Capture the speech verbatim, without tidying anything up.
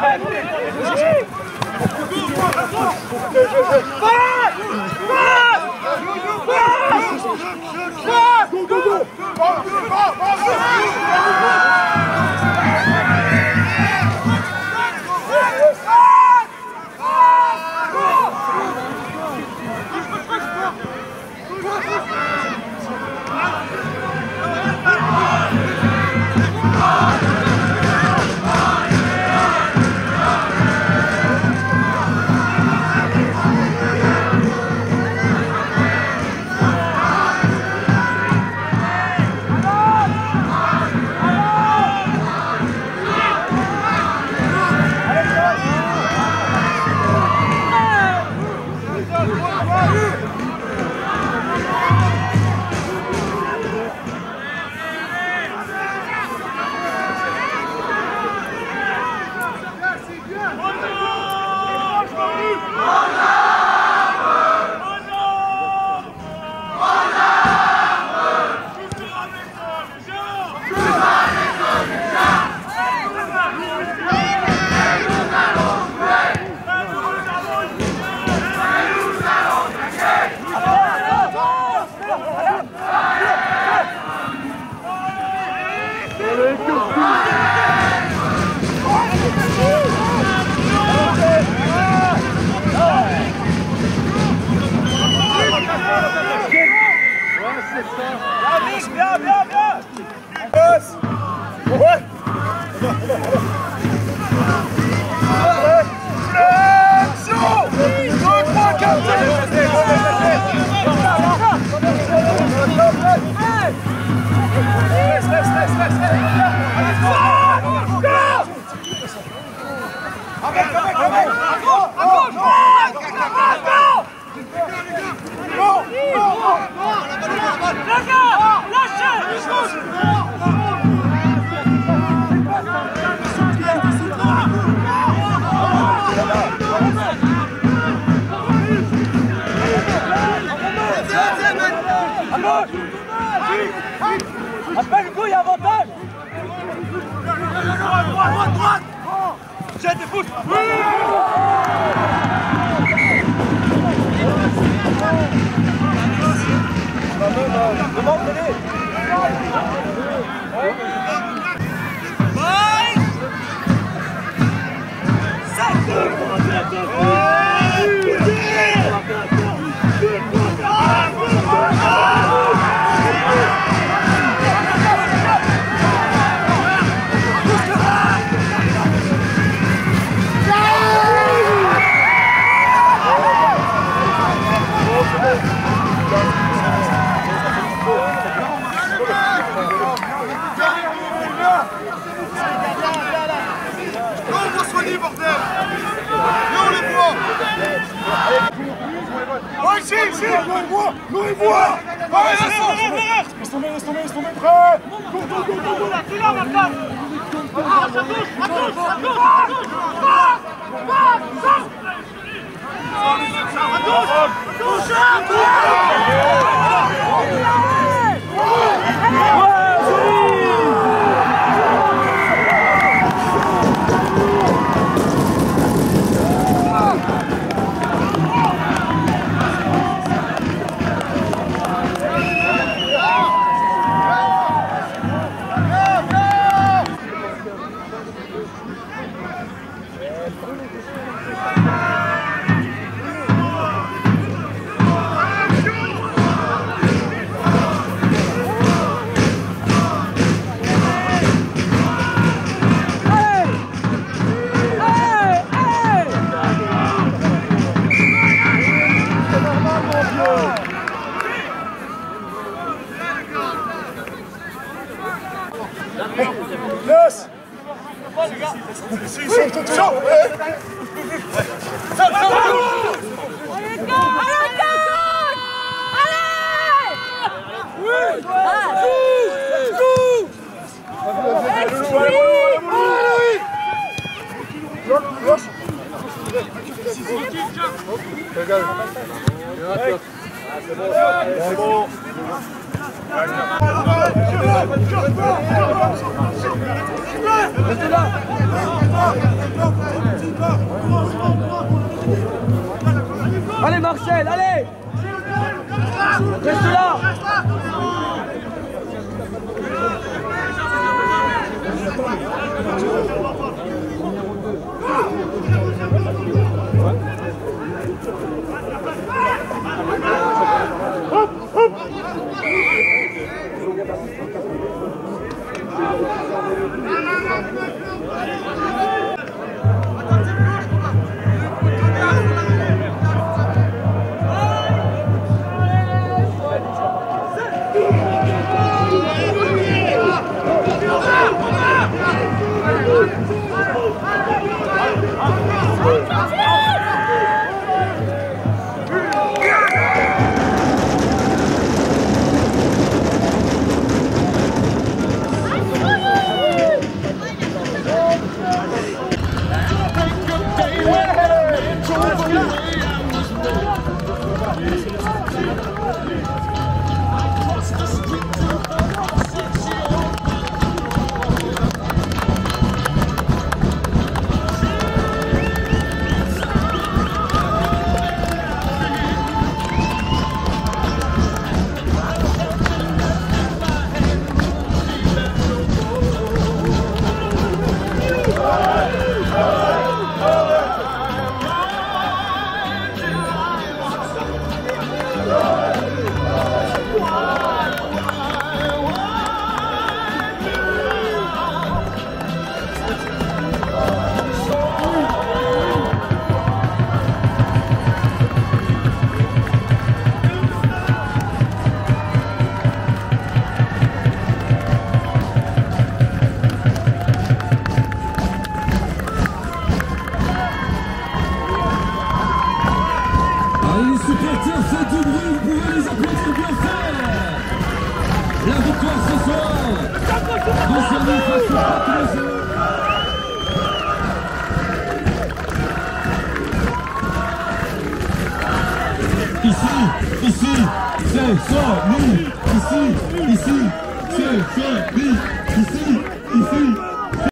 Bien, bien, bien. Passe. Ouais. Flexion. deux, trois, quatre. Laisse, laisse, laisse, laisse. Allez, go. Avec, avec, avec. À gauche, à gauche. Non, non, non. Appelle le coup, il y a avantage. Droite, droite, droite. Jette et pousse. Ici, ici! Nous il voit! Nous il voit! Laisse tomber, laisse tomber, laisse tomber, prêt! Go, go, go, go, go! Tu l'as, Martin! À gauche, à gauche, à gauche, à gauche, à gauche! À gauche, à Laisse! C'est bon. Restez là. Allez Marcel, allez. Reste là. Les supporters, faites du bruit, vous pouvez les applaudir bien fort. La victoire ce soir, concernée face au Patrice. Ici, ici, c'est Sony. Ici, ici, c'est Sony. Ici, ici.